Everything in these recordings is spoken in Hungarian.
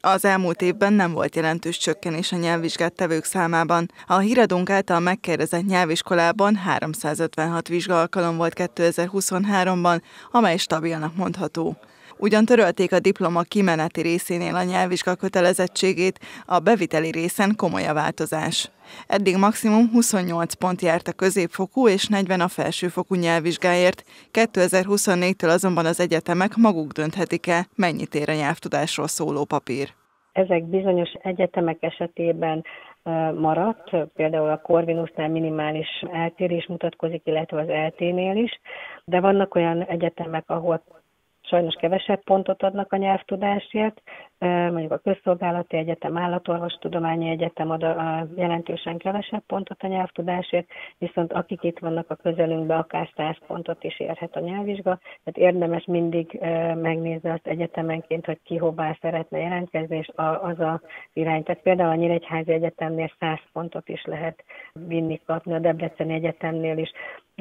Az elmúlt évben nem volt jelentős csökkenés a nyelvvizsgát tevők számában. A Híradónk által megkérdezett nyelviskolában 356 vizsgaalkalom volt 2023-ban, amely stabilnak mondható. Ugyan törölték a diploma kimeneti részénél a nyelvvizsga kötelezettségét, a beviteli részen komoly a változás. Eddig maximum 28 pont járt a középfokú és 40 a felsőfokú nyelvvizsgáért, 2024-től azonban az egyetemek maguk dönthetik el, mennyit ér a nyelvtudásról szóló papír. Ezek bizonyos egyetemek esetében maradt, például a Corvinusnál minimális eltérés mutatkozik, illetve az ELTE-nél is, de vannak olyan egyetemek, ahol sajnos kevesebb pontot adnak a nyelvtudásért, mondjuk a Közszolgálati Egyetem, Állatorvostudományi Egyetem ad jelentősen kevesebb pontot a nyelvtudásért, viszont akik itt vannak a közelünkben, akár 100 pontot is érhet a nyelvvizsga, tehát érdemes mindig megnézni azt egyetemenként, hogy ki hová szeretne jelentkezni, és az az irány. Tehát például a Nyíregyházi Egyetemnél 100 pontot is lehet vinni, kapni, a Debreceni Egyetemnél is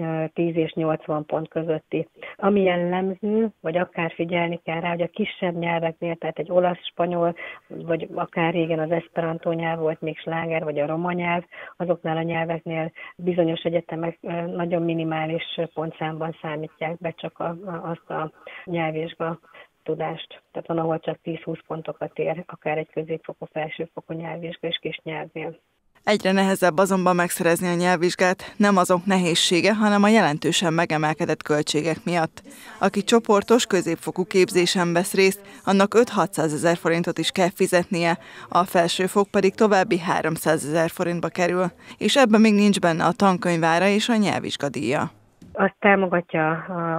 10 és 80 pont közötti. Ami jellemző, vagy akár figyelni kell rá, hogy a kisebb nyelveknél, tehát egy olasz, spanyol, vagy akár régen az esperantó nyelv volt még sláger, vagy a roma nyelv, azoknál a nyelveknél bizonyos egyetemek nagyon minimális pontszámban számítják be csak azt a nyelvvizsga tudást. Tehát van, ahol csak 10-20 pontokat ér, akár egy középfokú, felsőfokú nyelvvizsga és kis nyelvnél. Egyre nehezebb azonban megszerezni a nyelvvizsgát, nem azok nehézsége, hanem a jelentősen megemelkedett költségek miatt. Aki csoportos, középfokú képzésen vesz részt, annak 5-600 ezer forintot is kell fizetnie, a felsőfok pedig további 300 ezer forintba kerül, és ebben még nincs benne a tankönyvára és a nyelvvizsgadíja. Azt támogatja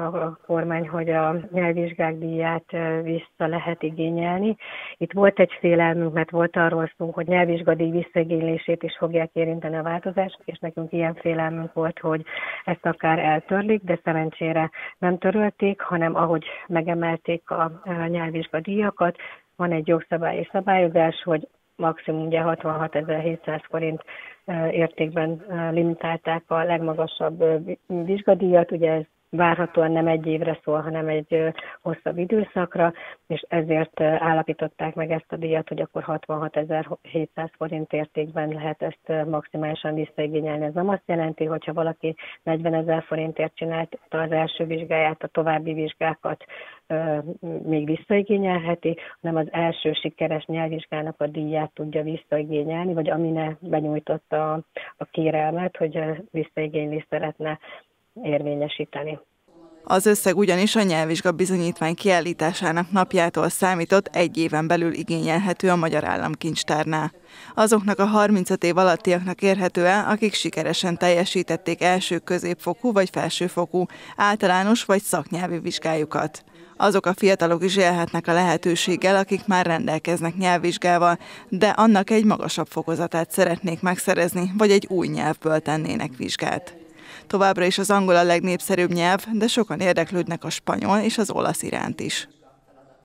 a kormány, hogy a nyelvvizsgák díját vissza lehet igényelni. Itt volt egy félelmünk, mert volt arról szó, hogy nyelvvizsgadíj visszaigénylését is fogják érinteni a változások, és nekünk ilyen félelmünk volt, hogy ezt akár eltörlik, de szerencsére nem törölték, hanem ahogy megemelték a nyelvvizsgadíjakat, van egy jogszabályi szabályozás, hogy maximum ugye 66.700 forint értékben limitálták a legmagasabb vizsgadíjat, ugye ez várhatóan nem egy évre szól, hanem egy hosszabb időszakra, és ezért állapították meg ezt a díjat, hogy akkor 66.700 forint értékben lehet ezt maximálisan visszaigényelni. Ez nem azt jelenti, hogyha valaki 40.000 forintért csinálta az első vizsgáját, a további vizsgákat még visszaigényelheti, hanem az első sikeres nyelvvizsgának a díját tudja visszaigényelni, vagy amine benyújtotta a kérelmet, hogy visszaigénylést szeretne érvényesíteni. Az összeg ugyanis a nyelvvizsga bizonyítvány kiállításának napjától számított 1 éven belül igényelhető a Magyar Államkincstárnál. Azoknak a 35 év alattiaknak érhető el, akik sikeresen teljesítették első középfokú vagy felsőfokú általános vagy szaknyelvi vizsgájukat. Azok a fiatalok is élhetnek a lehetőséggel, akik már rendelkeznek nyelvvizsgával, de annak egy magasabb fokozatát szeretnék megszerezni, vagy egy új nyelvből tennének vizsgát. Továbbra is az angol a legnépszerűbb nyelv, de sokan érdeklődnek a spanyol és az olasz iránt is.